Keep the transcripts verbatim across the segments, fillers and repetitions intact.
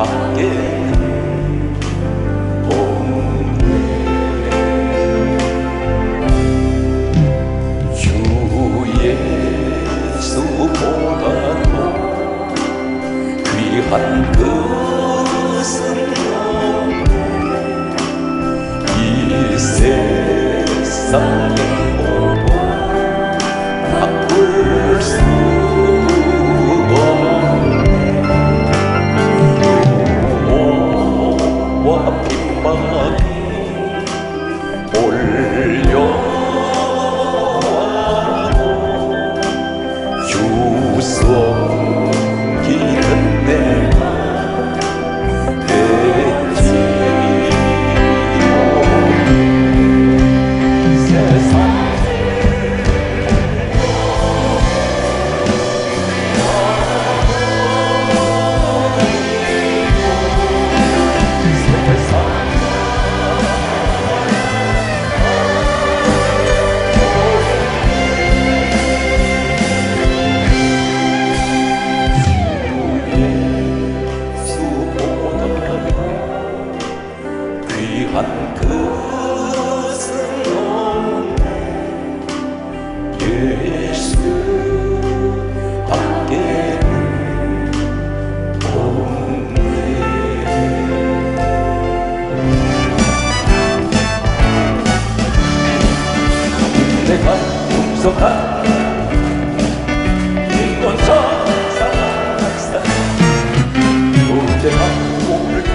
한 것은 이 세상에 오고 바꿀 수 없네. 용모와 빗방이 올려와도 유속기는 내가 한 것은 없네. 예수밖에는 없네. 내가 풍성한 인권선 사랑사 언제나 오늘도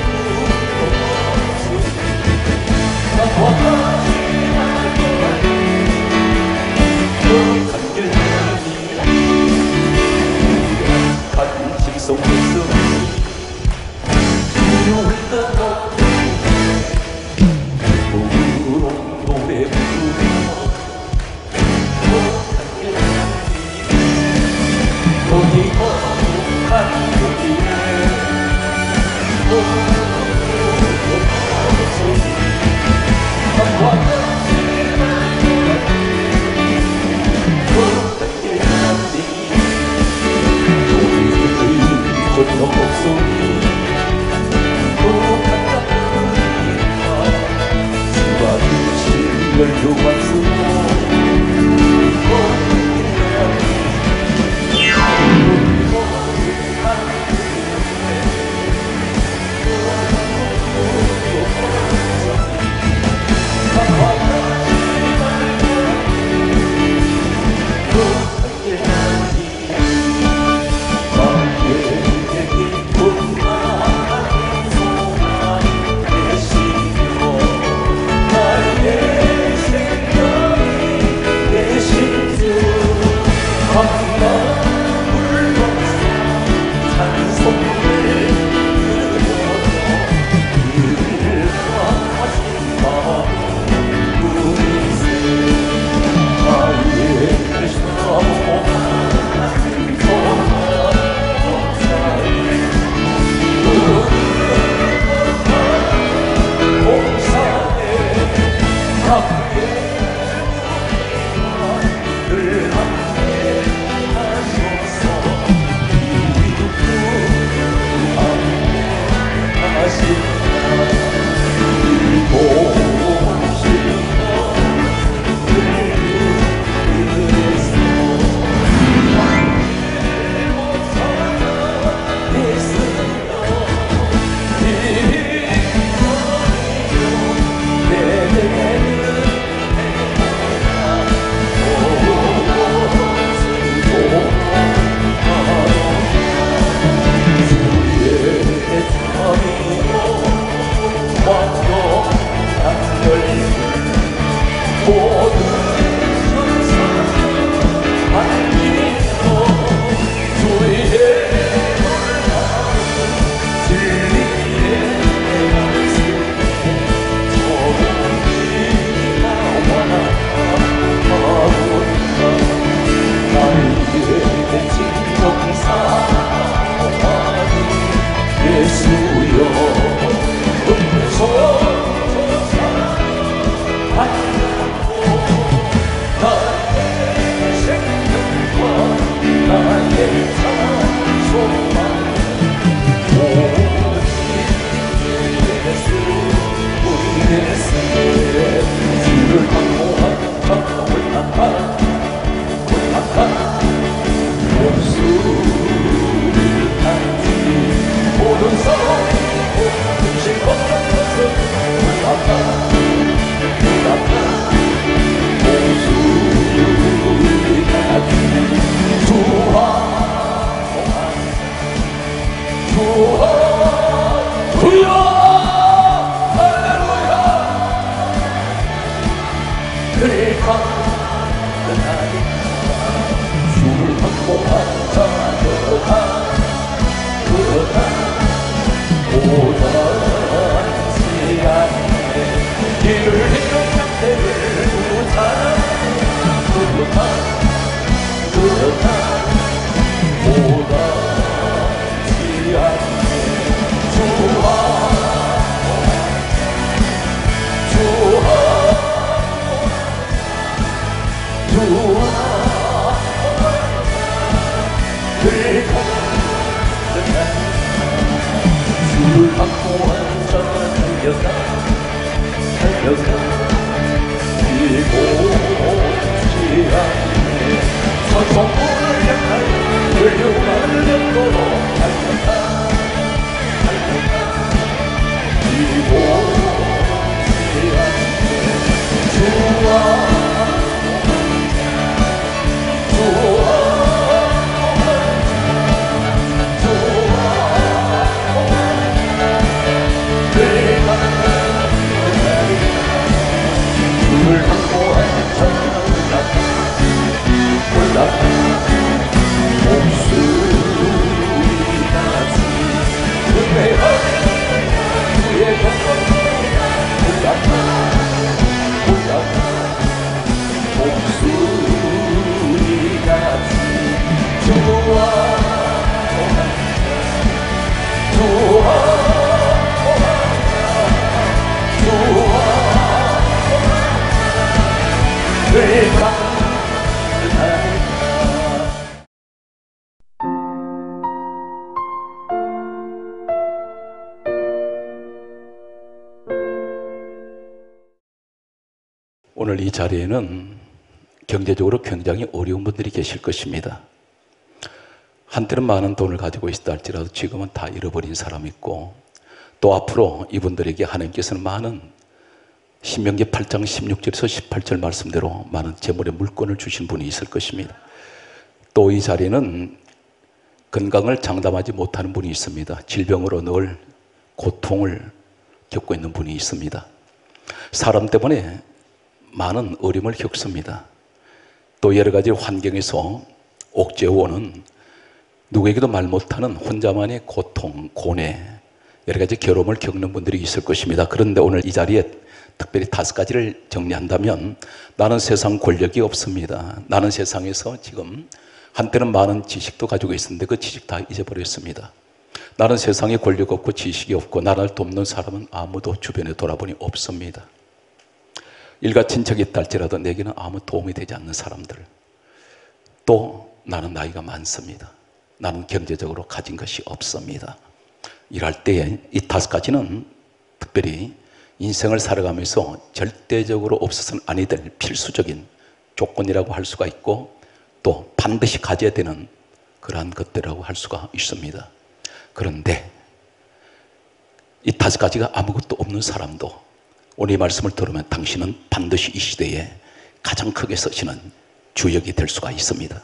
Oh, 오늘 이 자리에는 경제적으로 굉장히 어려운 분들이 계실 것입니다. 한때는 많은 돈을 가지고 있다 할지라도 지금은 다 잃어버린 사람이 있고, 또 앞으로 이분들에게 하나님께서는 많은 신명기 팔 장 십육 절에서 십팔 절 말씀대로 많은 재물의 물건을 주신 분이 있을 것입니다. 또 이 자리에는 건강을 장담하지 못하는 분이 있습니다. 질병으로 늘 고통을 겪고 있는 분이 있습니다. 사람 때문에 많은 어려움을 겪습니다. 또 여러 가지 환경에서 옥죄어오는 누구에게도 말 못하는 혼자만의 고통, 고뇌, 여러 가지 괴로움을 겪는 분들이 있을 것입니다. 그런데 오늘 이 자리에 특별히 다섯 가지를 정리한다면, 나는 세상 권력이 없습니다. 나는 세상에서 지금 한때는 많은 지식도 가지고 있었는데 그 지식 다 잊어버렸습니다. 나는 세상에 권력 없고 지식이 없고 나를 돕는 사람은 아무도 주변에 돌아보니 없습니다. 일가 친척이 있다 할지라도 내게는 아무 도움이 되지 않는 사람들. 또 나는 나이가 많습니다. 나는 경제적으로 가진 것이 없습니다. 이럴 때에 이 다섯 가지는 특별히 인생을 살아가면서 절대적으로 없어서는 아니 될 필수적인 조건이라고 할 수가 있고, 또 반드시 가져야 되는 그러한 것들이라고 할 수가 있습니다. 그런데 이 다섯 가지가 아무것도 없는 사람도 오늘 이 말씀을 들으면 당신은 반드시 이 시대에 가장 크게 쓰시는 주역이 될 수가 있습니다.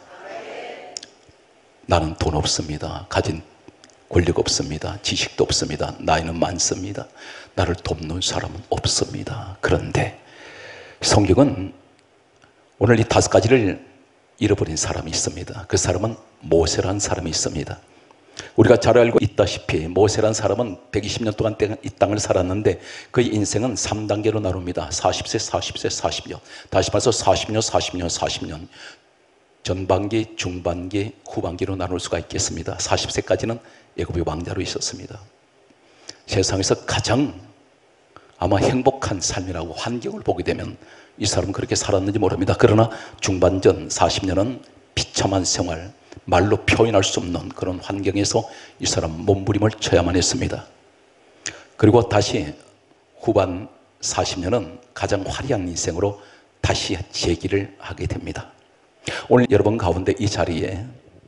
나는 돈 없습니다. 가진 권력 없습니다. 지식도 없습니다. 나이는 많습니다. 나를 돕는 사람은 없습니다. 그런데 성경은 오늘 이 다섯 가지를 잃어버린 사람이 있습니다. 그 사람은 모세라는 사람이 있습니다. 우리가 잘 알고 있다시피 모세라는 사람은 백이십 년 동안 이 땅을 살았는데 그의 인생은 삼 단계로 나눕니다. 사십 세, 사십 세, 사십 년. 다시 말해서 사십 년, 사십 년, 사십 년. 전반기, 중반기, 후반기로 나눌 수가 있겠습니다. 사십 세까지는 애굽의 왕자로 있었습니다. 세상에서 가장 아마 행복한 삶이라고 환경을 보게 되면 이 사람은 그렇게 살았는지 모릅니다. 그러나 중반전 사십 년은 비참한 생활, 말로 표현할 수 없는 그런 환경에서 이 사람 몸부림을 쳐야만 했습니다. 그리고 다시 후반 사십 년은 가장 화려한 인생으로 다시 재기를 하게 됩니다. 오늘 여러분 가운데 이 자리에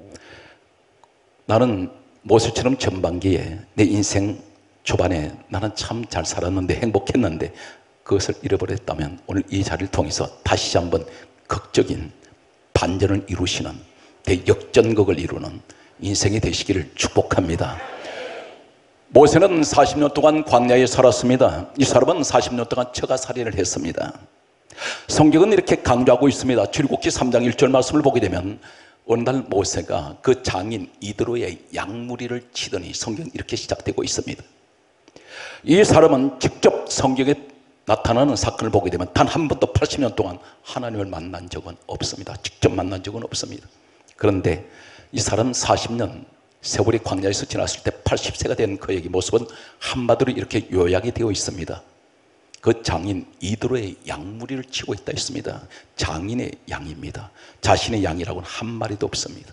나는 모세처럼 전반기에 내 인생 초반에 나는 참 잘 살았는데 행복했는데 그것을 잃어버렸다면 오늘 이 자리를 통해서 다시 한번 극적인 반전을 이루시는 대역전극을 이루는 인생이 되시기를 축복합니다. 모세는 사십 년 동안 광야에 살았습니다. 이 사람은 사십 년 동안 처가살인을 했습니다. 성경은 이렇게 강조하고 있습니다. 출애굽기 삼 장 일 절 말씀을 보게 되면 어느 날 모세가 그 장인 이드로의 양무리를 치더니 성경이 이렇게 시작되고 있습니다. 이 사람은 직접 성경에 나타나는 사건을 보게 되면 단 한 번도 팔십 년 동안 하나님을 만난 적은 없습니다. 직접 만난 적은 없습니다. 그런데 이 사람 사십 년 세월이 광야에서 지났을 때 팔십 세가 된 그의 모습은 한마디로 이렇게 요약이 되어 있습니다. 그 장인 이드로의 양무리를 치고 있다 했습니다. 장인의 양입니다. 자신의 양이라고는 한 마리도 없습니다.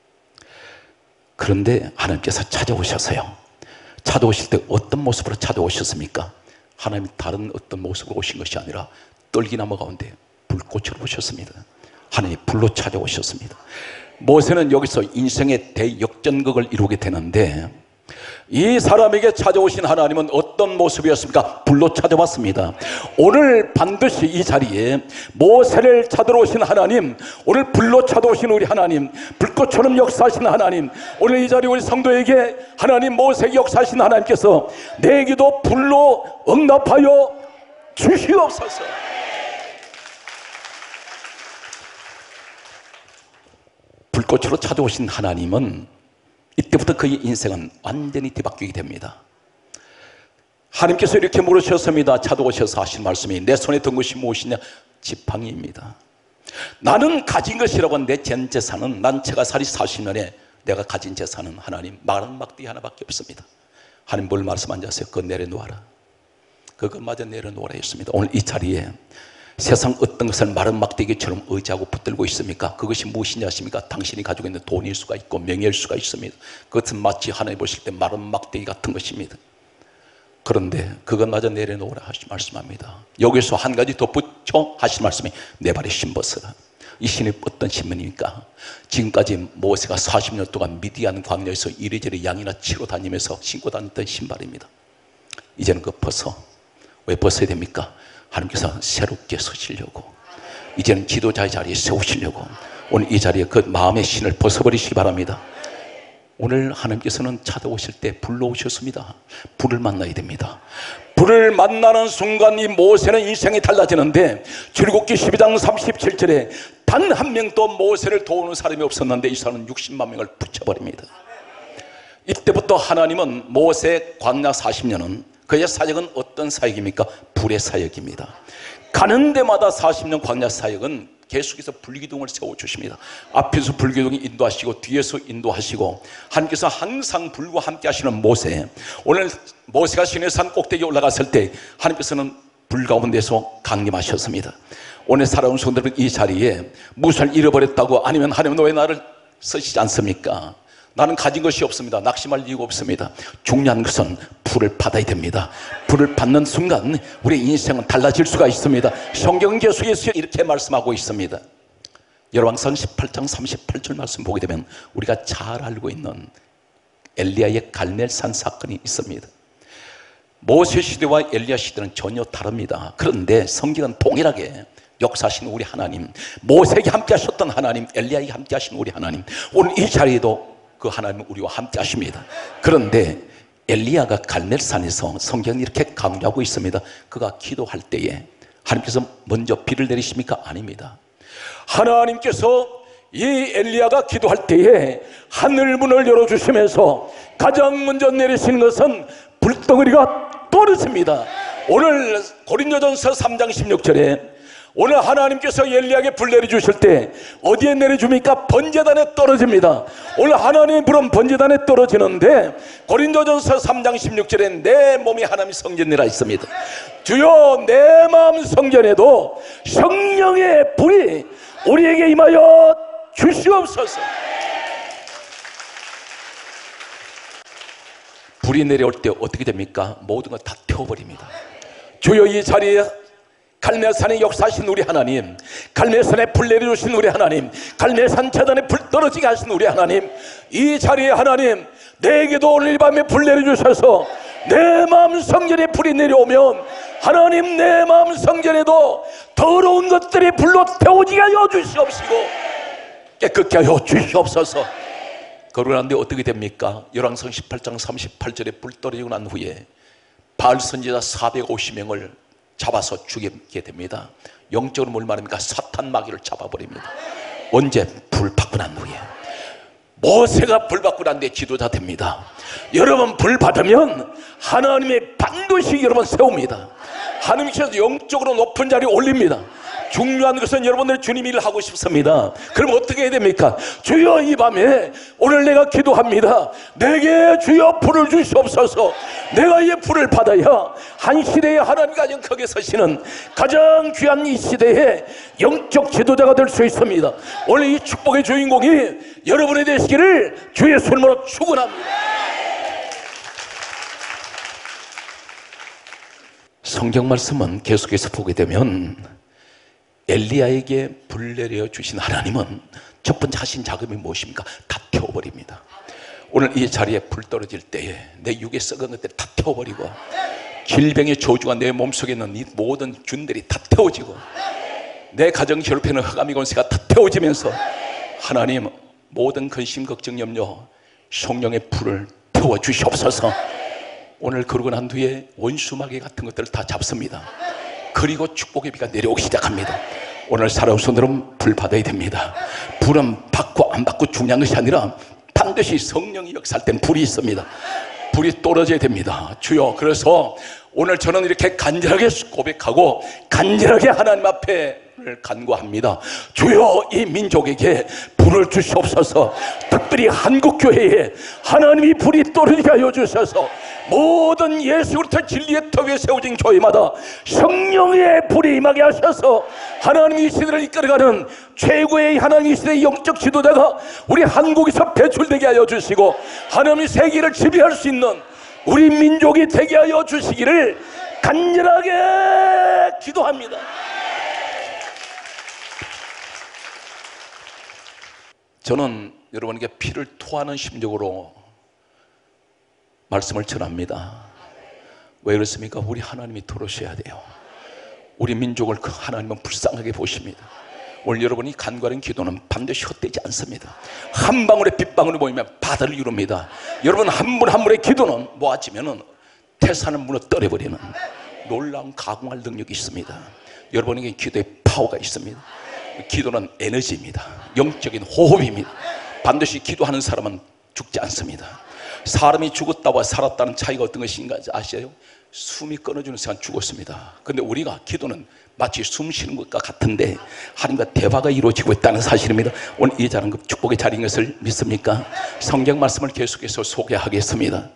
그런데 하나님께서 찾아오셔서요, 찾아오실 때 어떤 모습으로 찾아오셨습니까? 하나님이 다른 어떤 모습으로 오신 것이 아니라 떨기나무 가운데 불꽃으로 오셨습니다. 하나님이 불로 찾아오셨습니다. 모세는 여기서 인생의 대역전극을 이루게 되는데 이 사람에게 찾아오신 하나님은 어떤 모습이었습니까? 불로 찾아왔습니다. 오늘 반드시 이 자리에 모세를 찾으러 오신 하나님, 오늘 불로 찾아오신 우리 하나님, 불꽃처럼 역사하신 하나님, 오늘 이 자리에 우리 성도에게 하나님 모세에게 역사하신 하나님께서 내 기도 불로 응답하여 주시옵소서. 불꽃으로 찾아오신 하나님은 이때부터 그의 인생은 완전히 뒤바뀌게 됩니다. 하나님께서 이렇게 물으셨습니다. 찾아오셔서 하신 말씀이 내 손에 든 것이 무엇이냐? 지팡이입니다. 나는 가진 것이라고 내 전 재산은, 난 처가살이 사십 년에 내가 가진 재산은 하나님 마른 막대기 하나밖에 없습니다. 하나님 뭘 말씀하지 않으세요? 그거 내려놓아라. 그것마저 내려놓으라 했습니다. 오늘 이 자리에 세상 어떤 것을 마른 막대기처럼 의지하고 붙들고 있습니까? 그것이 무엇이냐 하십니까? 당신이 가지고 있는 돈일 수가 있고 명예일 수가 있습니다. 그것은 마치 하나님 보실 때 마른 막대기 같은 것입니다. 그런데 그것마저 내려놓으라 하시 말씀합니다. 여기서 한 가지 덧붙여 하신 말씀이 내 발에 신벗으라. 이 신이 어떤 신문입니까? 지금까지 모세가 사십 년 동안 미디안 광야에서 이리저리 양이나 치러 다니면서 신고 다녔던 신발입니다. 이제는 그거 벗어. 왜 벗어야 됩니까? 하나님께서 새롭게 서시려고, 이제는 지도자의 자리에 세우시려고 오늘 이 자리에 그 마음의 신을 벗어버리시기 바랍니다. 오늘 하나님께서는 찾아오실 때 불러오셨습니다. 불을 만나야 됩니다. 불을 만나는 순간 이 모세는 인생이 달라지는데, 출애굽기 십이 장 삼십칠 절에 단 한 명도 모세를 도우는 사람이 없었는데 이 사람은 육십만 명을 붙여버립니다. 이때부터 하나님은 모세 광야 사십 년은 그의 사역은 어떤 사역입니까? 불의 사역입니다. 가는 데마다 사십 년 광야 사역은 계속해서 불기둥을 세워주십니다. 앞에서 불기둥이 인도하시고 뒤에서 인도하시고, 하나님께서 항상 불과 함께 하시는 모세. 오늘 모세가 시내산 꼭대기에 올라갔을 때 하나님께서는 불 가운데서 강림하셨습니다. 오늘 살아온 성도들은 이 자리에 무엇을 잃어버렸다고, 아니면 하나님 너 왜 나를 쓰시지 않습니까? 나는 가진 것이 없습니다. 낙심할 이유가 없습니다. 중요한 것은 불을 받아야 됩니다. 불을 받는 순간 우리의 인생은 달라질 수가 있습니다. 성경은 계속해서 이렇게 말씀하고 있습니다. 열왕기상 십팔 장 삼십팔 절 말씀 보게 되면 우리가 잘 알고 있는 엘리야의 갈멜산 사건이 있습니다. 모세 시대와 엘리야 시대는 전혀 다릅니다. 그런데 성경은 동일하게 역사하신 우리 하나님, 모세에게 함께 하셨던 하나님, 엘리야에게 함께 하신 우리 하나님, 오늘 이 자리에도 그 하나님은 우리와 함께 하십니다. 그런데 엘리야가 갈멜산에서 성경이 이렇게 강조하고 있습니다. 그가 기도할 때에 하나님께서 먼저 비를 내리십니까? 아닙니다. 하나님께서 이 엘리야가 기도할 때에 하늘 문을 열어주시면서 가장 먼저 내리시는 것은 불덩어리가 떨어집니다. 오늘 고린도전서 삼 장 십육 절에 오늘 하나님께서 엘리야에게 불 내려주실 때 어디에 내려줍니까? 번제단에 떨어집니다. 오늘 하나님의 불은 번제단에 떨어지는데 고린도전서 삼 장 십육 절에 내 몸이 하나님의 성전이라 있습니다. 주여, 내 마음 성전에도 성령의 불이 우리에게 임하여 주시옵소서. 불이 내려올 때 어떻게 됩니까? 모든 걸 다 태워버립니다. 주여, 이 자리에 갈멜산에 역사하신 우리 하나님, 갈멜산에 불 내려주신 우리 하나님, 갈멜산 재단에 불 떨어지게 하신 우리 하나님, 이 자리에 하나님 내게도 오늘 이 밤에 불 내려주셔서 내 마음 성전에 불이 내려오면 하나님 내 마음 성전에도 더러운 것들이 불로 태우지게 하여 주시옵시고 깨끗게 하여 주시옵소서. 그러는데 어떻게 됩니까? 열왕기상 십팔 장 삼십팔 절에 불 떨어지고 난 후에 바알 선지자 사백오십 명을 잡아서 죽이게 됩니다. 영적으로 뭘 말합니까? 사탄 마귀를 잡아버립니다. 언제? 불 받고 난 후에. 모세가 불 받고 난 뒤에 지도자 됩니다. 여러분 불 받으면 하나님의 반드시 여러분 세웁니다. 하나님께서 영적으로 높은 자리에 올립니다. 중요한 것은 여러분들이 주님 일을 하고 싶습니다. 그럼 어떻게 해야 됩니까? 주여, 이 밤에 오늘 내가 기도합니다. 내게 주여 불을 주시옵소서. 내가 이 불을 받아야 한 시대에 하나님 가장 크게 서시는 가장 귀한 이 시대에 영적 지도자가 될 수 있습니다. 오늘 이 축복의 주인공이 여러분이 되시기를 주의 이름으로 축원합니다. 성경 말씀은 계속해서 보게 되면 엘리야에게 불 내려 주신 하나님은 첫 번째 하신 작업이 무엇입니까? 다 태워버립니다. 오늘 이 자리에 불 떨어질 때에 내 육에 썩은 것들 다 태워버리고, 질병의 저주가 내 몸속에 있는 이 모든 균들이 다 태워지고, 내 가정 괴롭히는 흑암의 권세가 다 태워지면서 하나님 모든 근심 걱정 염려 성령의 불을 태워 주시옵소서. 오늘 그러고 난 뒤에 원수마귀 같은 것들을 다 잡습니다. 그리고 축복의 비가 내려오기 시작합니다. 오늘 살아온 손들은 불 받아야 됩니다. 불은 받고 안 받고 중요한 것이 아니라 반드시 성령이 역사할 땐 불이 있습니다. 불이 떨어져야 됩니다. 주여, 그래서 오늘 저는 이렇게 간절하게 고백하고 간절하게 하나님 앞에 간구합니다. 주여, 이 민족에게 불을 주시옵소서. 특별히 한국교회에 하나님이 불이 떨어지게 하여 주셔서 모든 예수 그리스도 진리의 터 위에 세워진 교회마다 성령의 불이 임하게 하셔서 하나님이 이 시대를 이끌어가는 최고의 하나님 이 시대의 영적 지도자가 우리 한국에서 배출되게 하여 주시고 하나님이 세계를 지배할 수 있는 우리 민족이 되게 하여 주시기를 간절하게 기도합니다. 저는 여러분에게 피를 토하는 심정으로 말씀을 전합니다. 왜 그렇습니까? 우리 하나님이 들어오셔야 돼요. 우리 민족을 그 하나님은 불쌍하게 보십니다. 오늘 여러분이 간과한 기도는 반드시 헛되지 않습니다. 한 방울의 빗방울이 모이면 바다를 이룹니다. 여러분 한 분 한 분의 기도는 모아지면 태산을 무너뜨려 버리는 놀라운 가공할 능력이 있습니다. 여러분에게 기도의 파워가 있습니다. 기도는 에너지입니다. 영적인 호흡입니다. 반드시 기도하는 사람은 죽지 않습니다. 사람이 죽었다와 살았다는 차이가 어떤 것인가 아시죠? 숨이 끊어지는 순간 죽었습니다. 그런데 우리가 기도는 마치 숨 쉬는 것과 같은데 하나님과 대화가 이루어지고 있다는 사실입니다. 오늘 이 자리는 축복의 자리인 것을 믿습니까? 성경 말씀을 계속해서 소개하겠습니다.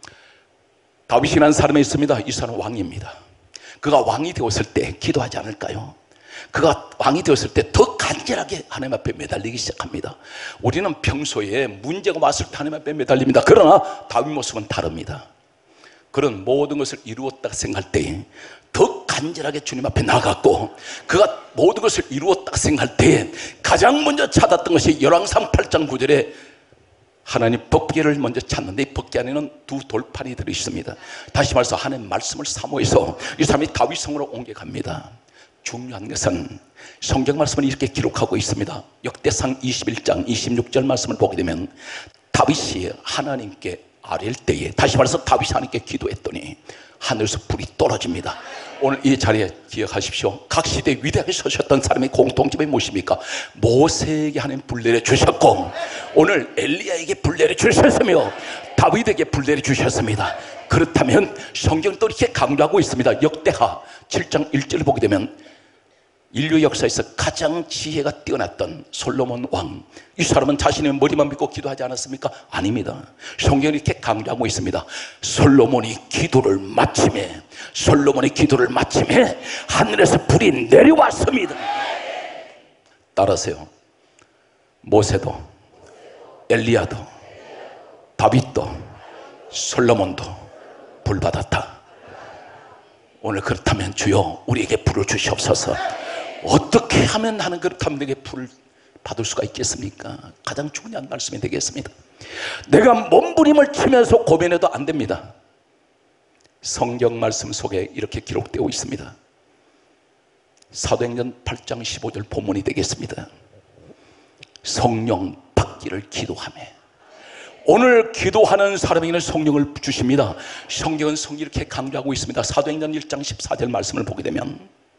다윗이라는 사람이 있습니다. 이 사람은 왕입니다. 그가 왕이 되었을 때 기도하지 않을까요? 그가 왕이 되었을 때 더 간절하게 하나님 앞에 매달리기 시작합니다. 우리는 평소에 문제가 왔을 때 하나님 앞에 매달립니다. 그러나 다윗 모습은 다릅니다. 그런 모든 것을 이루었다고 생각할 때에 더 간절하게 주님 앞에 나갔고, 그가 모든 것을 이루었다고 생각할 때에 가장 먼저 찾았던 것이 열왕상 팔 장 구 절에 하나님 법궤를 먼저 찾는데, 이 법궤 안에는 두 돌판이 들어있습니다. 다시 말해서 하나님 말씀을 사모해서 이 사람이 다윗 성으로 옮겨갑니다. 중요한 것은 성경 말씀을 이렇게 기록하고 있습니다. 역대상 이십일 장 이십육 절 말씀을 보게 되면 다윗이 하나님께 아뢰일 때에, 다시 말해서 다윗이 하나님께 기도했더니 하늘에서 불이 떨어집니다. 오늘 이 자리에 기억하십시오. 각 시대에 위대하게 서셨던 사람의 공통점이 무엇입니까? 모세에게 하나님 불 내려주셨고, 오늘 엘리야에게 불 내려주셨으며 다윗에게 불 내려주셨습니다. 그렇다면 성경은 또 이렇게 강조하고 있습니다. 역대하 칠 장 일 절을 보게 되면 인류 역사에서 가장 지혜가 뛰어났던 솔로몬 왕, 이 사람은 자신의 머리만 믿고 기도하지 않았습니까? 아닙니다. 성경이 이렇게 강조하고 있습니다. 솔로몬이 기도를 마침에 솔로몬이 기도를 마침에 하늘에서 불이 내려왔습니다. 따라하세요. 모세도, 엘리야도, 다윗도, 솔로몬도 불 받았다. 오늘 그렇다면 주여 우리에게 불을 주시옵소서. 어떻게 하면 나는 그렇다면 내게 불을 받을 수가 있겠습니까? 가장 중요한 말씀이 되겠습니다. 내가 몸부림을 치면서 고민해도 안 됩니다. 성경 말씀 속에 이렇게 기록되어 있습니다. 사도행전 팔 장 십오 절 본문이 되겠습니다. 성령 받기를 기도하며. 오늘 기도하는 사람에게는 성령을 주십니다. 성경은 성경 이렇게 강조하고 있습니다. 사도행전 일 장 십사 절 말씀을 보게 되면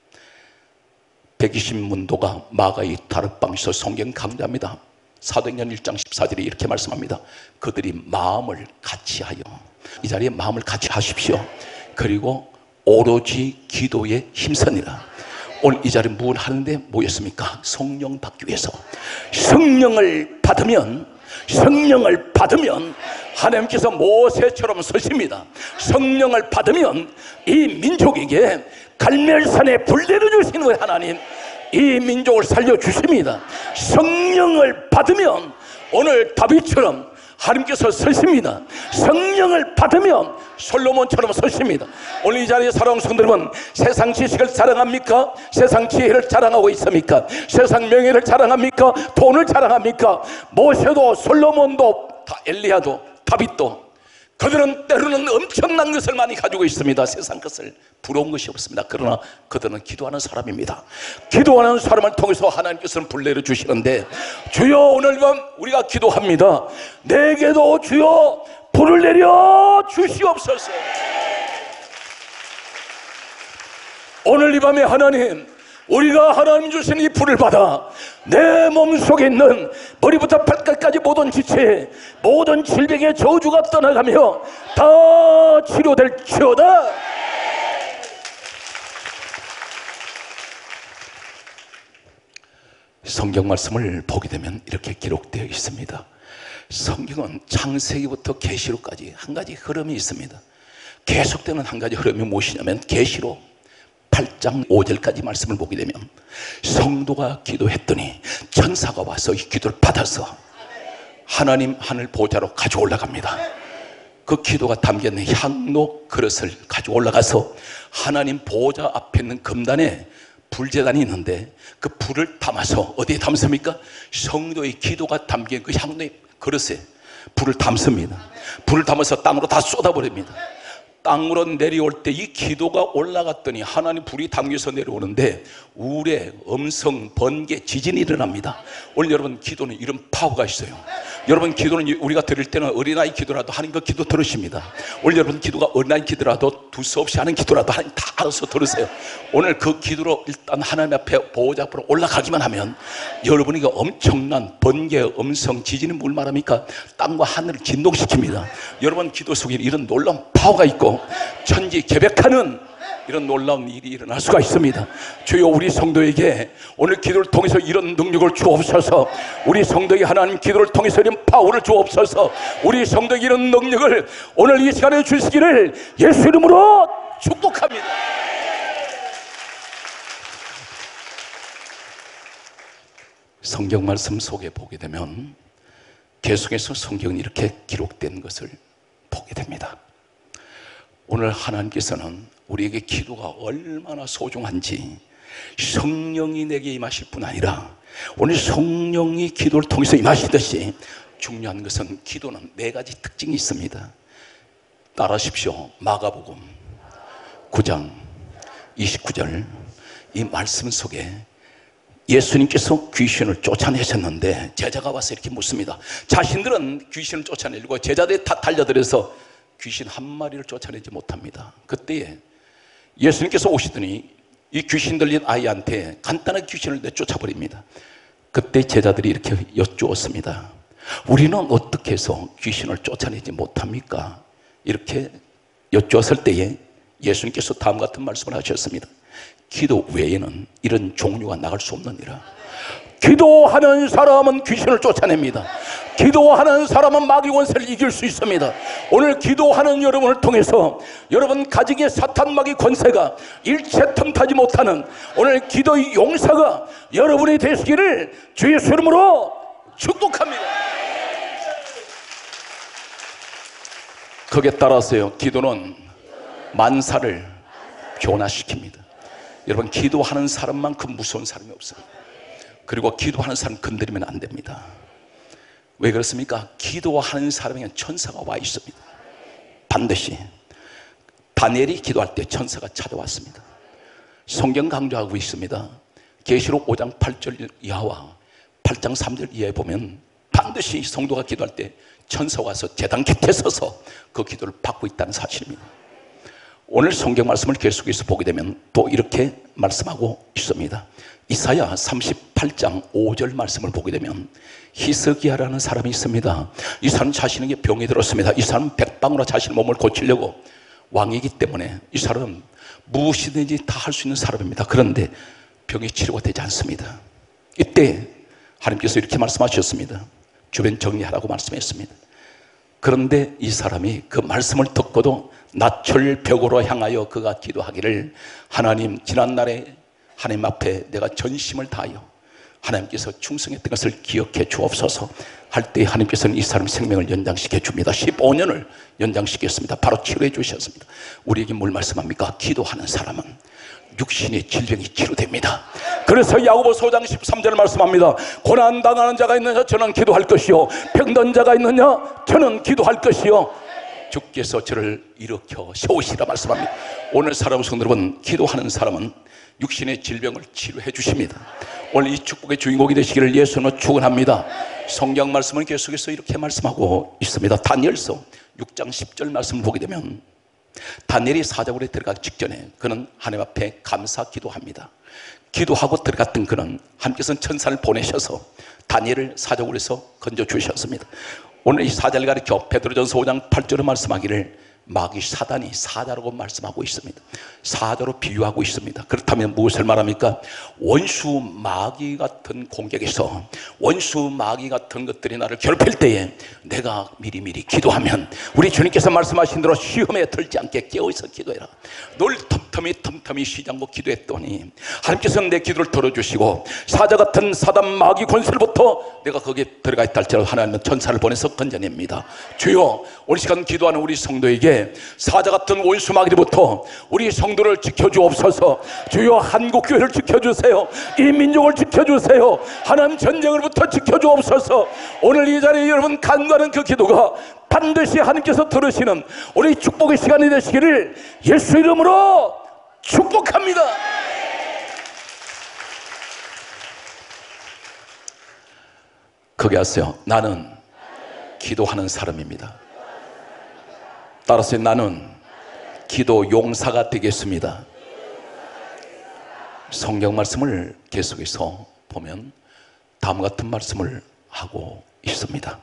백이십 문도가 마가의 다락방에서 성경 강조합니다. 사도행전 일 장 십사 절에 이렇게 말씀합니다. 그들이 마음을 같이하여, 이 자리에 마음을 같이 하십시오. 그리고 오로지 기도에 힘쓰니라. 오늘 이 자리에 뭘 하는데 모였습니까? 성령 받기 위해서. 성령을 받으면 성령을 받으면 하나님께서 모세처럼 서십니다. 성령을 받으면 이 민족에게 갈멜산에 불 내려주시는 거예요. 하나님 이 민족을 살려주십니다. 성령을 받으면 오늘 다윗처럼 하나님께서 서십니다. 성령을 받으면 솔로몬처럼 서십니다. 오늘 이 자리에 사랑하는 성도 여러분, 세상 지식을 자랑합니까? 세상 지혜를 자랑하고 있습니까? 세상 명예를 자랑합니까? 돈을 자랑합니까? 모세도 솔로몬도 엘리야도 다윗도 그들은 때로는 엄청난 것을 많이 가지고 있습니다. 세상 것을 부러운 것이 없습니다. 그러나 그들은 기도하는 사람입니다. 기도하는 사람을 통해서 하나님께서는 불 내려주시는데, 주여 오늘 밤 우리가 기도합니다. 내게도 주여 불을 내려 주시옵소서. 오늘 이 밤에 하나님, 우리가 하나님 주신 이 불을 받아 내 몸속에 있는 머리부터 발끝까지 모든 지체, 모든 질병의 저주가 떠나가며 다 치료될지어다. 성경 말씀을 보게 되면 이렇게 기록되어 있습니다. 성경은 창세기부터 계시록까지 한 가지 흐름이 있습니다. 계속되는 한 가지 흐름이 무엇이냐면, 계시록 팔 장 오 절까지 말씀을 보게 되면 성도가 기도했더니 천사가 와서 이 기도를 받아서 하나님 하늘 보좌로 가져 올라갑니다. 그 기도가 담겨있는 향로 그릇을 가지고 올라가서 하나님 보호자 앞에 있는 금단에 불제단이 있는데 그 불을 담아서 어디에 담습니까? 성도의 기도가 담긴 그 향로의 그릇에 불을 담습니다. 불을 담아서 땅으로 다 쏟아버립니다. 땅으로 내려올 때 이 기도가 올라갔더니 하나님 불이 담겨서 내려오는데 우레, 음성, 번개, 지진이 일어납니다. 오늘 여러분 기도는 이런 파워가 있어요. 여러분 기도는 우리가 드릴 때는 어린아이 기도라도 하나님 그 기도 들으십니다. 오늘 여러분 기도가 어린아이 기도라도 두서없이 하는 기도라도 하나님 다 알아서 들으세요. 오늘 그 기도로 일단 하나님 앞에 보호자 앞으로 올라가기만 하면 여러분에게 엄청난 번개, 음성, 지진은 뭘 말합니까? 땅과 하늘을 진동시킵니다. 여러분 기도 속에 이런 놀라운 파워가 있고 천지 개벽하는 이런 놀라운 일이 일어날 수가 있습니다. 주여 우리 성도에게 오늘 기도를 통해서 이런 능력을 주옵소서. 우리 성도에게 하나님 기도를 통해서 이런 파워를 주옵소서. 우리 성도에게 이런 능력을 오늘 이 시간에 주시기를 예수 이름으로 축복합니다. 성경 말씀 속에 보게 되면 계속해서 성경은 이렇게 기록된 것을 보게 됩니다. 오늘 하나님께서는 우리에게 기도가 얼마나 소중한지 성령이 내게 임하실 뿐 아니라 오늘 성령이 기도를 통해서 임하시듯이 중요한 것은 기도는 네 가지 특징이 있습니다. 따라하십시오. 마가복음 구 장 이십구 절 이 말씀 속에 예수님께서 귀신을 쫓아내셨는데 제자가 와서 이렇게 묻습니다. 자신들은 귀신을 쫓아내려고 제자들이 다 달려들어서 귀신 한 마리를 쫓아내지 못합니다. 그때에 예수님께서 오시더니 이 귀신 들린 아이한테 간단하게 귀신을 내쫓아버립니다. 그때 제자들이 이렇게 여쭈었습니다. 우리는 어떻게 해서 귀신을 쫓아내지 못합니까? 이렇게 여쭈었을 때에 예수님께서 다음 같은 말씀을 하셨습니다. 기도 외에는 이런 종류가 나갈 수 없느니라. 기도하는 사람은 귀신을 쫓아냅니다. 기도하는 사람은 마귀 권세를 이길 수 있습니다. 오늘 기도하는 여러분을 통해서 여러분 가지기에 사탄 마귀 권세가 일체 틈타지 못하는 오늘 기도의 용사가 여러분이 되시기를 주 예수 이름으로 축복합니다. 거기에 따라서요, 기도는 만사를 변화시킵니다. 여러분 기도하는 사람만큼 무서운 사람이 없어요. 그리고 기도하는 사람 건드리면 안 됩니다. 왜 그렇습니까? 기도하는 사람에게는 천사가 와 있습니다. 반드시. 다니엘이 기도할 때 천사가 찾아왔습니다. 성경 강조하고 있습니다. 계시록 오 장 팔 절 이하와 팔 장 삼 절 이하에 보면 반드시 성도가 기도할 때 천사가 와서 제단 곁에 서서 그 기도를 받고 있다는 사실입니다. 오늘 성경 말씀을 계속해서 보게 되면 또 이렇게 말씀하고 있습니다. 이사야 삼십팔 장 오 절 말씀을 보게 되면 히스기야라는 사람이 있습니다. 이 사람 자신에게 병이 들었습니다. 이 사람은 백방으로 자신의 몸을 고치려고 왕이기 때문에 이 사람은 무엇이든지 다 할 수 있는 사람입니다. 그런데 병이 치료가 되지 않습니다. 이때 하나님께서 이렇게 말씀하셨습니다. 주변 정리하라고 말씀했습니다. 그런데 이 사람이 그 말씀을 듣고도 나철벽으로 향하여 그가 기도하기를 하나님 지난날에 하나님 앞에 내가 전심을 다하여 하나님께서 충성했던 것을 기억해 주옵소서 할 때 하나님께서는 이 사람 생명을 연장시켜 줍니다. 십오 년을 연장시켰습니다. 바로 치료해 주셨습니다. 우리에게 뭘 말씀합니까? 기도하는 사람은 육신의 질병이 치료됩니다. 그래서 야고보서 오 장 십삼 절 말씀합니다. 고난당하는 자가 있느냐 저는 기도할 것이요 병든 자가 있느냐 저는 기도할 것이요 주께서 저를 일으켜 세우시라 말씀합니다. 오늘 사랑하는 성도 여러분, 기도하는 사람은 육신의 질병을 치료해 주십니다. 오늘 이 축복의 주인공이 되시기를 예수님으로 축원합니다. 성경 말씀은 계속해서 이렇게 말씀하고 있습니다. 다니엘서 육 장 십 절 말씀을 보게 되면 다니엘이 사자굴에 들어가기 직전에 그는 하나님 앞에 감사 기도합니다. 기도하고 들어갔던 그는 하나님께서는 천사를 보내셔서 다니엘을 사자굴에서 건져 주셨습니다. 오늘 이 사자를 가리켜 베드로전서 오 장 팔 절에 말씀하기를 마귀 사단이 사자라고 말씀하고 있습니다. 사자로 비유하고 있습니다. 그렇다면 무엇을 말합니까? 원수 마귀 같은 공격에서 원수 마귀 같은 것들이 나를 괴롭힐 때에 내가 미리미리 기도하면 우리 주님께서 말씀하신 대로 시험에 들지 않게 깨어있어 기도해라. 늘 틈틈이 틈틈이 쉬지 않고 기도했더니 하나님께서는 내 기도를 들어주시고 사자 같은 사단 마귀 권세로부터 내가 거기에 들어가 있다 할지라도 하나님은 천사를 보내서 건져냅니다. 주여, 오늘 시간 기도하는 우리 성도에게 사자 같은 원수 마귀로부터 우리 성도를 지켜주옵소서. 주여, 한국교회를 지켜주세요. 이 민족을 지켜주세요. 하나님 전쟁으로부터 지켜주옵소서. 오늘 이 자리에 여러분 간구하는 그 기도가 반드시 하나님께서 들으시는 우리 축복의 시간이 되시기를 예수 이름으로 축복합니다. 거기 하세요. 나는 기도하는 사람입니다. 따라서 나는 기도 용사가 되겠습니다. 성경 말씀을 계속해서 보면 다음과 같은 말씀을 하고 있습니다.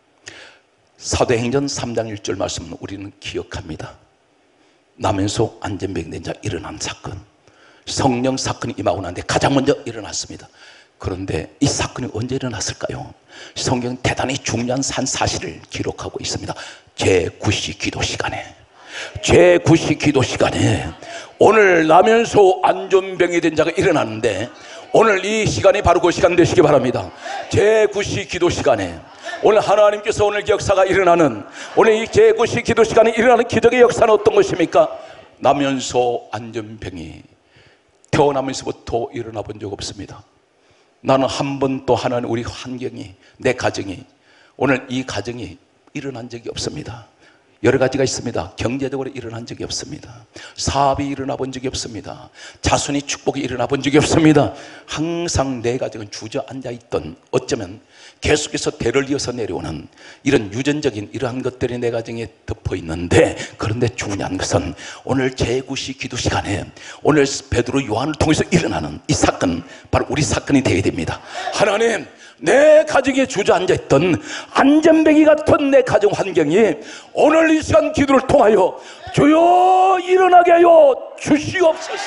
사도행전 삼 장 일 절 말씀은 우리는 기억합니다. 남현소 안전병된 자 일어난 사건, 성령 사건이 임하고 나는데 가장 먼저 일어났습니다. 그런데 이 사건이 언제 일어났을까요? 성경은 대단히 중요한 한 사실을 기록하고 있습니다. 제구 시 기도 시간에, 제구 시 기도 시간에 오늘 남현소 안전병이 된 자가 일어났는데 오늘 이 시간이 바로 그 시간 되시기 바랍니다. 제구 시 기도 시간에 오늘 하나님께서 오늘 역사가 일어나는, 오늘 이 제구 시 기도 시간에 일어나는 기적의 역사는 어떤 것입니까? 남현소 안전병이 태어나면서부터 일어나 본 적 없습니다. 나는 한 번도 하나님 우리 환경이, 내 가정이, 오늘 이 가정이 일어난 적이 없습니다. 여러 가지가 있습니다. 경제적으로 일어난 적이 없습니다. 사업이 일어나 본 적이 없습니다. 자손이 축복이 일어나 본 적이 없습니다. 항상 내 가정은 주저앉아 있던, 어쩌면 계속해서 대를 이어서 내려오는 이런 유전적인 이러한 것들이 내 가정에 덮어 있는데, 그런데 중요한 것은 오늘 제구 시 기도 시간에 오늘 베드로 요한을 통해서 일어나는 이 사건, 바로 우리 사건이 되어야 됩니다. 하나님, 내 가정에 주저앉아 있던 안전뱅이 같은 내 가정 환경이 오늘 이 시간 기도를 통하여 주여 일어나게 하여 주시옵소서.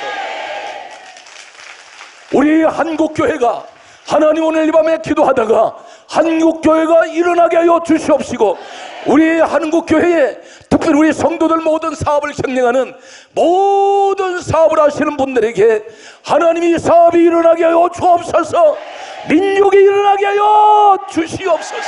우리 한국교회가, 하나님 오늘 이 밤에 기도하다가 한국교회가 일어나게 하여 주시옵시고, 우리 한국교회에 특별히 우리 성도들 모든 사업을 경영하는 모든 사업을 하시는 분들에게 하나님이 사업이 일어나게 하여 주옵소서. 민족이 일어나게 하여 주시옵소서.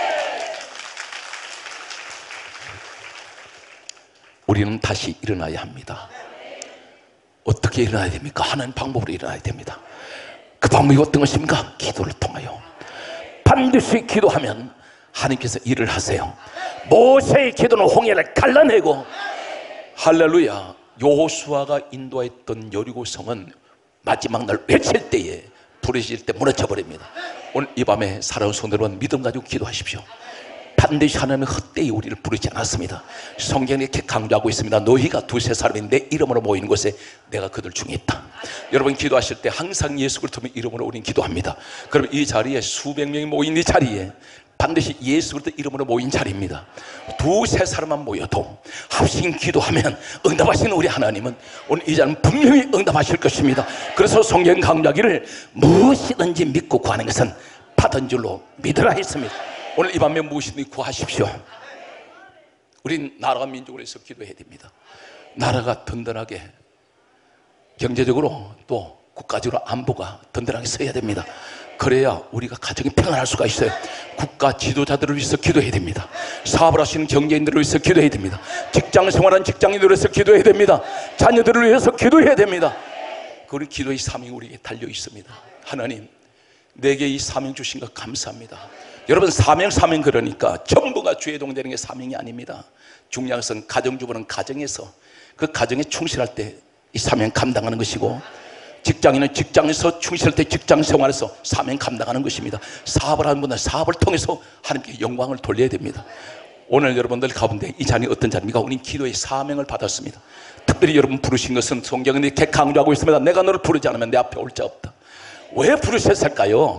우리는 다시 일어나야 합니다. 어떻게 일어나야 됩니까? 하나님 방법으로 일어나야 됩니다. 그 방법이 어떤 것입니까? 기도를 통하여. 반드시 기도하면 하나님께서 일을 하세요. 모세의 기도는 홍해를 갈라내고, 할렐루야, 여호수아가 인도했던 여리고성은 마지막 날 외칠 때에, 부르실 때 무너져 버립니다. 오늘 이 밤에 살아온 성도들은 믿음 가지고 기도하십시오. 반드시 하나님은 헛되이 우리를 부르지 않았습니다. 성경이 이렇게 강조하고 있습니다. 너희가 두세 사람이 내 이름으로 모이는 곳에 내가 그들 중에 있다. 여러분 기도하실 때 항상 예수 그리스도의 이름으로 우리는 기도합니다. 그럼 이 자리에 수백 명이 모인 이 자리에 반드시 예수 그리스도 이름으로 모인 자리입니다. 두세 사람만 모여도 합심 기도하면 응답하시는 우리 하나님은 오늘 이 자리는 분명히 응답하실 것입니다. 그래서 성경 강조하기를 무엇이든지 믿고 구하는 것은 받은 줄로 믿으라 했습니다. 오늘 이 밤에 무엇이든지 구하십시오. 우린 나라와 민족을 위해서 기도해야 됩니다. 나라가 든든하게, 경제적으로 또 국가적으로 안보가 든든하게 서야 됩니다. 그래야 우리가 가정이 평안할 수가 있어요. 국가 지도자들을 위해서 기도해야 됩니다. 사업을 하시는 경제인들을 위해서 기도해야 됩니다. 직장 생활하는 직장인들을 위해서 기도해야 됩니다. 자녀들을 위해서 기도해야 됩니다. 그 기도의 사명이 우리에게 달려 있습니다. 하나님, 내게 이 사명 주신 것 감사합니다. 여러분, 사명 사명 그러니까 전부가 주의 동되는 게 사명이 아닙니다. 중요한 것은 가정주부는 가정에서 그 가정에 충실할 때 이 사명 감당하는 것이고, 직장인은 직장에서 충실할 때 직장 생활에서 사명 감당하는 것입니다. 사업을 하는 분은 사업을 통해서 하나님께 영광을 돌려야 됩니다. 오늘 여러분들 가운데 이 자리 어떤 자리입니까? 우리는 기도의 사명을 받았습니다. 특별히 여러분 부르신 것은 성경은 이렇게 강조하고 있습니다. 내가 너를 부르지 않으면 내 앞에 올 자 없다. 왜 부르셨을까요?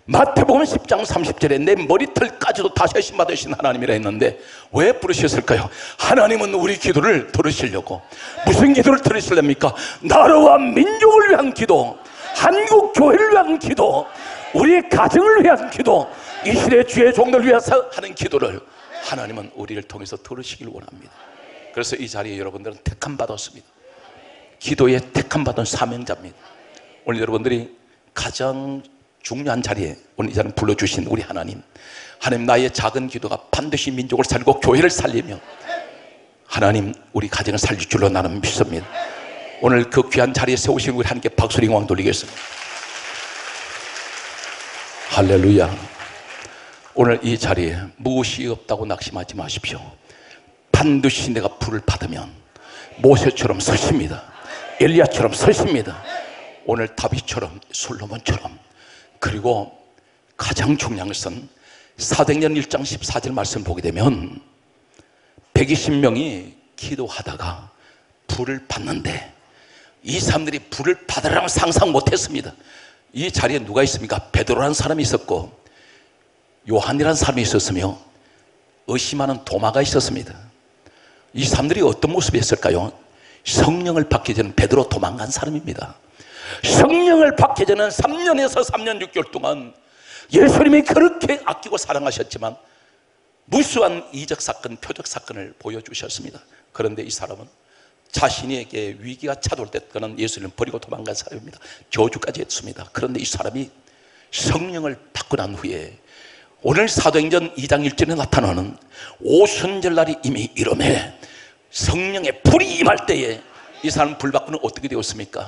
마태복음 십 장 삼십 절에 내 머리털까지도 다 세심 받으신 하나님이라 했는데 왜 부르셨을까요? 하나님은 우리 기도를 들으시려고. 무슨 기도를 들으시렵니까? 나라와 민족을 위한 기도, 한국 교회를 위한 기도, 우리의 가정을 위한 기도, 이 시대 주의 종들을 위해서 하는 기도를 하나님은 우리를 통해서 들으시길 원합니다. 그래서 이 자리에 여러분들은 택함 받았습니다. 기도에 택함 받은 사명자입니다. 오늘 여러분들이 가장 중요한 자리에 오늘 이 자리에 불러주신 우리 하나님, 하나님 나의 작은 기도가 반드시 민족을 살리고 교회를 살리며 하나님 우리 가정을 살릴 줄로 나는 믿습니다. 오늘 그 귀한 자리에 세우신 우리 하나님께 박수를 영광 돌리겠습니다. 할렐루야. 오늘 이 자리에 무엇이 없다고 낙심하지 마십시오. 반드시 내가 불을 받으면 모세처럼 서십니다. 엘리야처럼 서십니다. 오늘 다윗처럼 솔로몬처럼. 그리고 가장 중요한 것은 사도행전 일 장 십사 절 말씀 보게 되면 백이십 명이 기도하다가 불을 받는데 이 사람들이 불을 받으라고 상상 못했습니다. 이 자리에 누가 있습니까? 베드로라는 사람이 있었고 요한이라는 사람이 있었으며 의심하는 도마가 있었습니다. 이 사람들이 어떤 모습이었을까요? 성령을 받기 전에 베드로 도망간 사람입니다. 성령을 받기 전에 삼 년에서 삼 년 육 개월 동안 예수님이 그렇게 아끼고 사랑하셨지만 무수한 이적 사건, 표적 사건을 보여주셨습니다. 그런데 이 사람은 자신에게 위기가 찾아올 때 그는 예수님을 버리고 도망간 사람입니다. 저주까지 했습니다. 그런데 이 사람이 성령을 받고 난 후에 오늘 사도행전 이 장 일 절에 나타나는 오순절날이 이미 이름에 성령의 불이 임할 때에 이 사람 불 받고는 어떻게 되었습니까?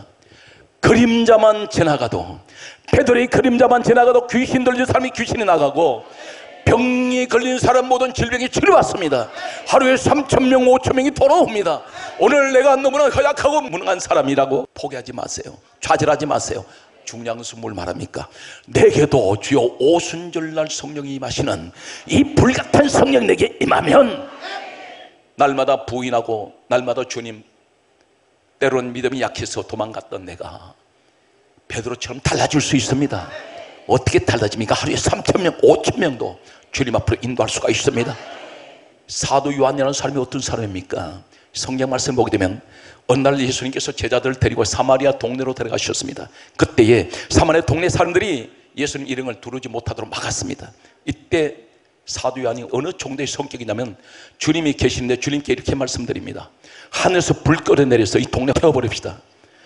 그림자만 지나가도, 베드로의 그림자만 지나가도 귀신 들린 사람이 귀신이 나가고 병이 걸린 사람 모든 질병이 치료받습니다. 하루에 삼천 명, 오천 명이 돌아옵니다. 오늘 내가 너무나 허약하고 무능한 사람이라고 포기하지 마세요. 좌절하지 마세요. 중요한 것은 뭘 말합니까? 내게도 주여 오순절날 성령이 임하시는 이 불같은 성령 내게 임하면 날마다 부인하고 날마다 주님, 때로는 믿음이 약해서 도망갔던 내가 베드로처럼 달라질 수 있습니다. 어떻게 달라집니까? 하루에 삼천 명, 오천 명도 주님 앞으로 인도할 수가 있습니다. 사도 요한이라는 사람이 어떤 사람입니까? 성경 말씀 보게 되면 어느 날 예수님께서 제자들을 데리고 사마리아 동네로 데려가셨습니다. 그때에 사마리아 동네 사람들이 예수님 일행을 두르지 못하도록 막았습니다. 이때 사도 요한이 어느 정도의 성격이냐면 주님이 계시는데 주님께 이렇게 말씀드립니다. 하늘에서 불 끌어내려서 이 동네 태워버립시다.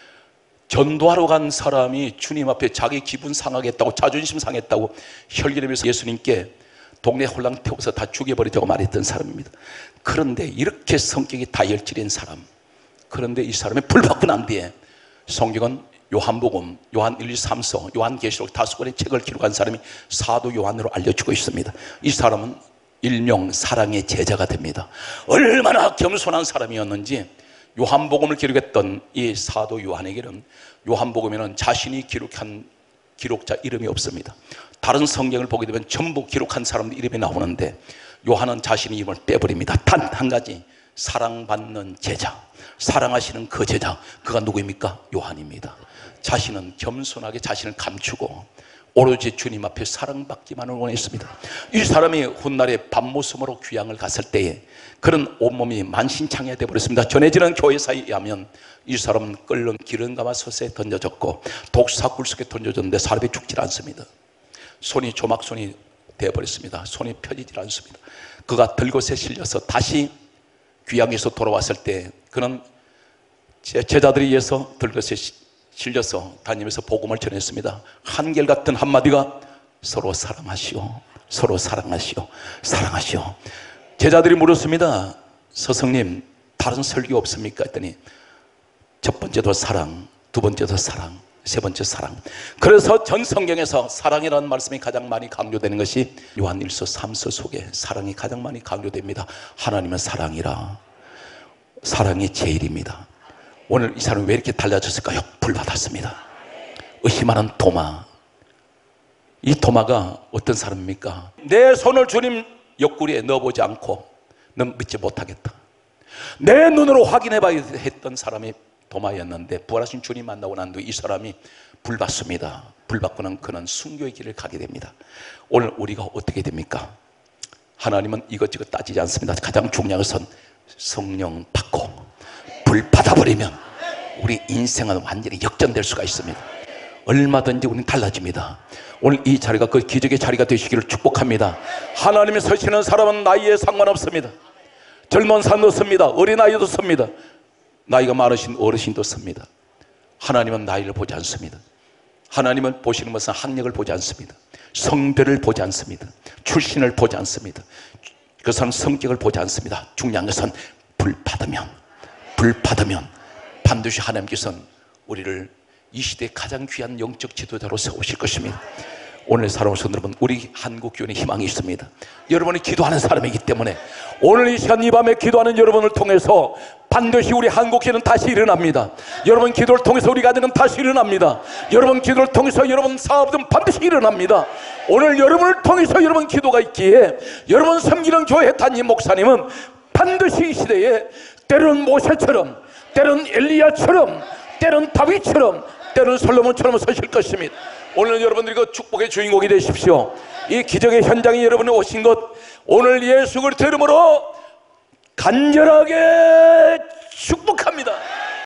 전도하러 간 사람이 주님 앞에 자기 기분 상하겠다고, 자존심 상했다고 혈기내면서 예수님께 동네 홀랑 태워서 다 죽여버리자고 말했던 사람입니다. 그런데 이렇게 성격이 다혈질인 사람, 그런데 이 사람이 불 받고 난 뒤에 성경은 요한복음, 요한 일, 이, 삼 서, 요한계시록 다섯 권의 책을 기록한 사람이 사도 요한으로 알려지고 있습니다. 이 사람은 일명 사랑의 제자가 됩니다. 얼마나 겸손한 사람이었는지 요한복음을 기록했던 이 사도 요한에게는 요한복음에는 자신이 기록한 기록자 이름이 없습니다. 다른 성경을 보게 되면 전부 기록한 사람들 이름이 나오는데 요한은 자신의 이름을 빼버립니다. 단 한 가지, 사랑받는 제자, 사랑하시는 그 제자, 그가 누구입니까? 요한입니다. 자신은 겸손하게 자신을 감추고 오로지 주님 앞에 사랑받기만을 원했습니다. 이 사람이 훗날에 밤모섬으로 귀향을 갔을 때에 그런 온몸이 만신창이가 되어버렸습니다. 전해지는 교회사에 의하면 이 사람은 끓는 기름 가마솥에 던져졌고 독사굴 속에 던져졌는데 사람이 죽질 않습니다. 손이 조막손이 되어버렸습니다. 손이 펴지질 않습니다. 그가 들것에 실려서 다시 귀향에서 돌아왔을 때 그는 제자들에 의해서 들것에 실려서 다니면서 복음을 전했습니다. 한결같은 한마디가 서로 사랑하시오, 서로 사랑하시오, 사랑하시오. 제자들이 물었습니다. 스승님, 다른 설교 없습니까? 했더니 첫 번째도 사랑, 두 번째도 사랑, 세 번째 사랑. 그래서 전 성경에서 사랑이라는 말씀이 가장 많이 강조되는 것이 요한 일 서, 삼 서 속에 사랑이 가장 많이 강조됩니다. 하나님은 사랑이라. 사랑이 제일입니다. 오늘 이 사람이 왜 이렇게 달라졌을까요? 불 받았습니다. 의심하는 도마. 이 도마가 어떤 사람입니까? 내 손을 주님 옆구리에 넣어보지 않고 넌 믿지 못하겠다. 내 눈으로 확인해봐야 했던 사람이 도마였는데 부활하신 주님 만나고 난 뒤에 이 사람이 불 받습니다. 불바꾸는 그런 순교의 길을 가게 됩니다. 오늘 우리가 어떻게 됩니까? 하나님은 이것저것 따지지 않습니다. 가장 중요한 것은 성령 받고 불 받아버리면 우리 인생은 완전히 역전될 수가 있습니다. 얼마든지 우리는 달라집니다. 오늘 이 자리가 그 기적의 자리가 되시기를 축복합니다. 하나님이 서시는 사람은 나이에 상관없습니다. 젊은 사람도 섭니다. 어린아이도 섭니다. 나이가 많으신 어르신도 섭니다. 하나님은 나이를 보지 않습니다. 하나님은 보시는 것은 학력을 보지 않습니다. 성별을 보지 않습니다. 출신을 보지 않습니다. 그 사람 성격을 보지 않습니다. 중요한 것은 불 받으면 불 받으면 반드시 하나님께서는 우리를 이 시대의 가장 귀한 영적 지도자로 세우실 것입니다. 오늘 살아오신 여러분, 우리 한국교회는 희망이 있습니다. 여러분이 기도하는 사람이기 때문에 오늘 이 시간 이 밤에 기도하는 여러분을 통해서 반드시 우리 한국교회는 다시 일어납니다. 여러분 기도를 통해서 우리 가정은 다시 일어납니다. 여러분 기도를 통해서 여러분 사업은 반드시 일어납니다. 오늘 여러분을 통해서 여러분 기도가 있기에 여러분 섬기는 교회 담임 목사님은 반드시 이 시대에 때론 모세처럼, 때론 엘리야처럼, 때론 다윗처럼, 때론 솔로몬처럼 서실 것입니다. 오늘 여러분들이 그 축복의 주인공이 되십시오. 이 기적의 현장에 여러분이 오신 것, 오늘 예수 그리스도 이름으로 간절하게 축복합니다.